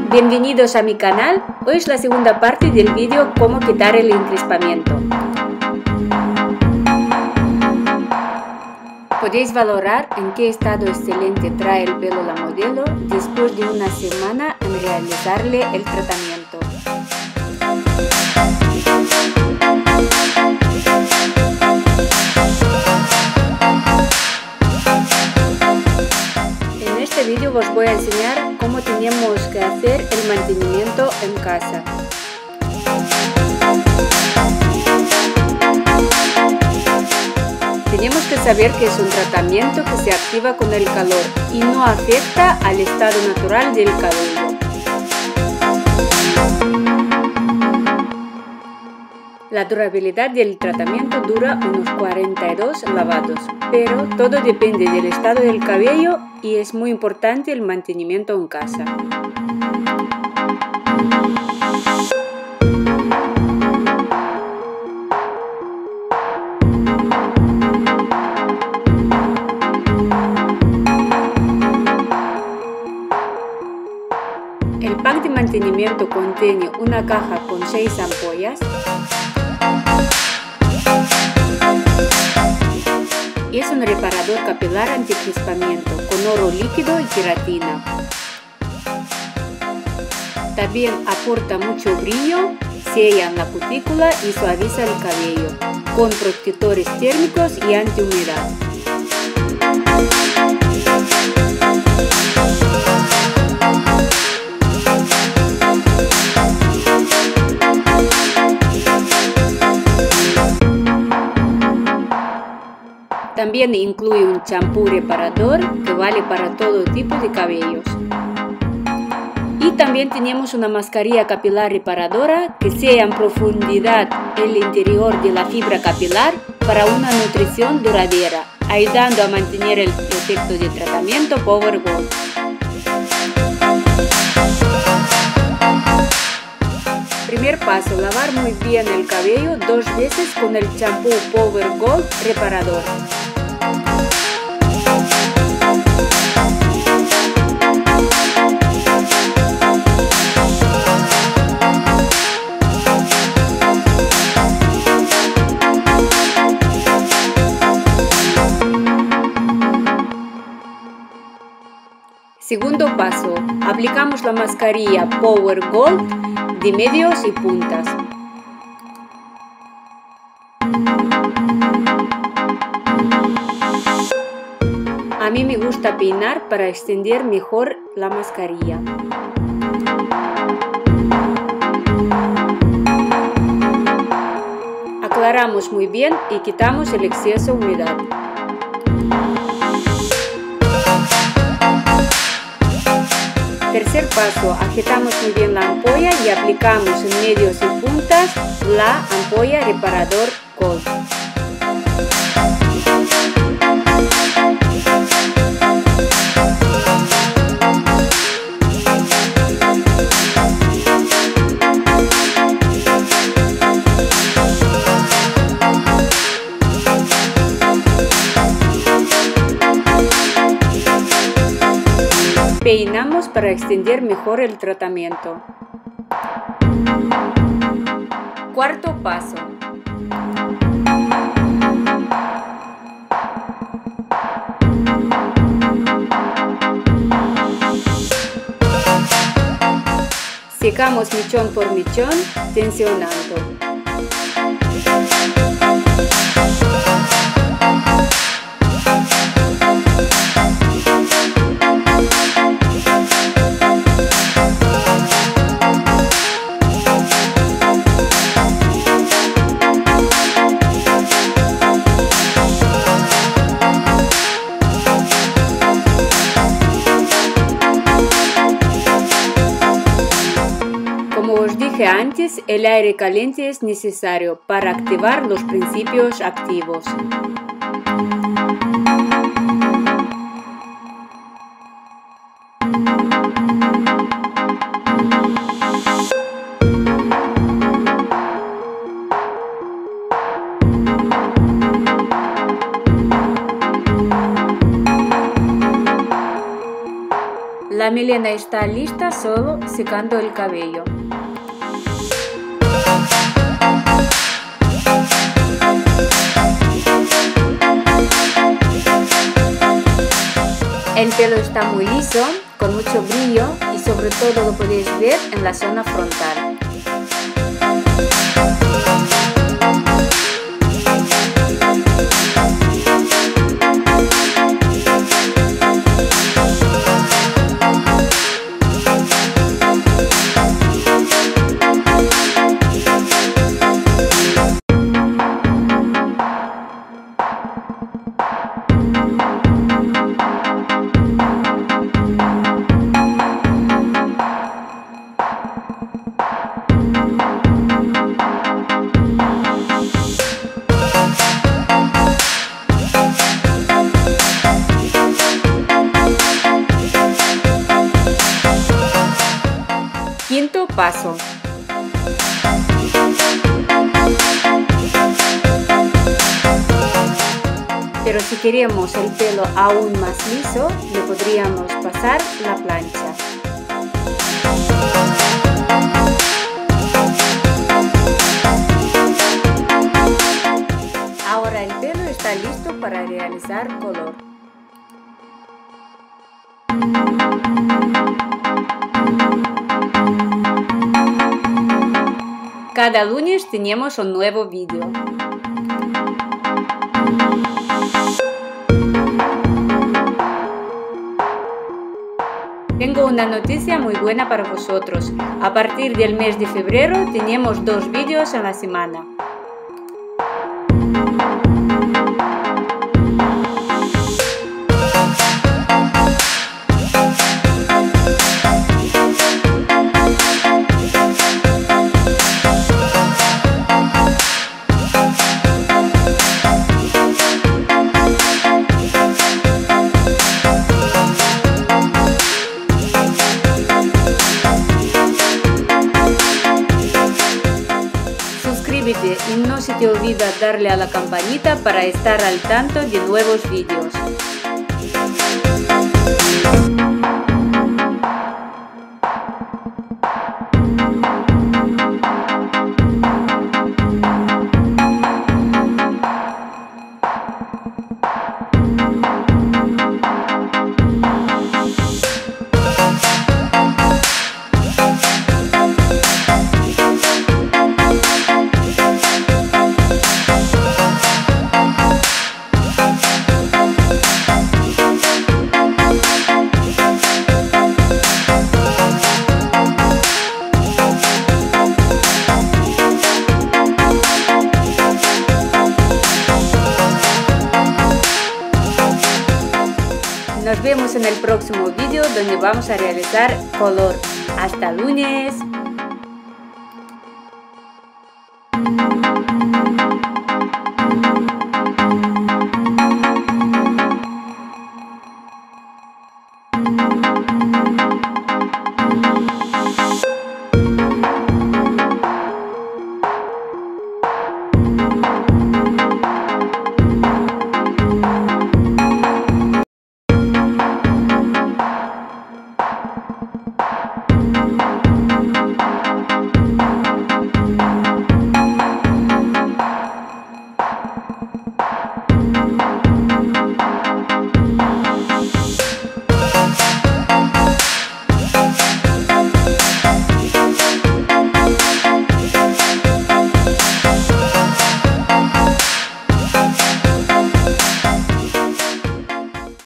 Bienvenidos a mi canal. Hoy es la segunda parte del vídeo cómo quitar el encrespamiento. Podéis valorar en qué estado excelente trae el pelo la modelo después de una semana en realizarle el tratamiento. En este vídeo os voy a enseñar cómo tenemos que hacer el mantenimiento en casa. Tenemos que saber que es un tratamiento que se activa con el calor y no afecta al estado natural del cabello. La durabilidad del tratamiento dura unos 42 lavados, pero todo depende del estado del cabello y es muy importante el mantenimiento en casa. El pack de mantenimiento contiene una caja con 6 ampollas. Es un reparador capilar anti-crispamiento con oro líquido y queratina. También aporta mucho brillo, sella la cutícula y suaviza el cabello, con protectores térmicos y antihumedad. También incluye un champú reparador que vale para todo tipo de cabellos. Y también tenemos una mascarilla capilar reparadora que sella en profundidad el interior de la fibra capilar para una nutrición duradera, ayudando a mantener el efecto de tratamiento Power Gold. Primer paso, lavar muy bien el cabello 2 veces con el champú Power Gold reparador. Segundo paso, aplicamos la mascarilla Power Gold de medios y puntas. A mí me gusta peinar para extender mejor la mascarilla. Aclaramos muy bien y quitamos el exceso de humedad. Tercer paso, agitamos muy bien la ampolla y aplicamos en medios y puntas la ampolla reparador Gold. Peinamos para extender mejor el tratamiento. Cuarto paso. Secamos mechón por mechón, tensionando. Como os dije antes, el aire caliente es necesario para activar los principios activos. La melena está lista, solo secando el cabello. El pelo está muy liso, con mucho brillo y sobre todo lo podéis ver en la zona frontal. Quinto paso. Pero si queremos el pelo aún más liso, le podríamos pasar la plancha. Ahora el pelo está listo para realizar color. Cada lunes tenemos un nuevo vídeo. Tengo una noticia muy buena para vosotros. A partir del mes de febrero tenemos 2 vídeos a la semana. Suscríbete y no se te olvida darle a la campanita para estar al tanto de nuevos vídeos. Nos vemos en el próximo vídeo donde vamos a realizar color. ¡Hasta lunes!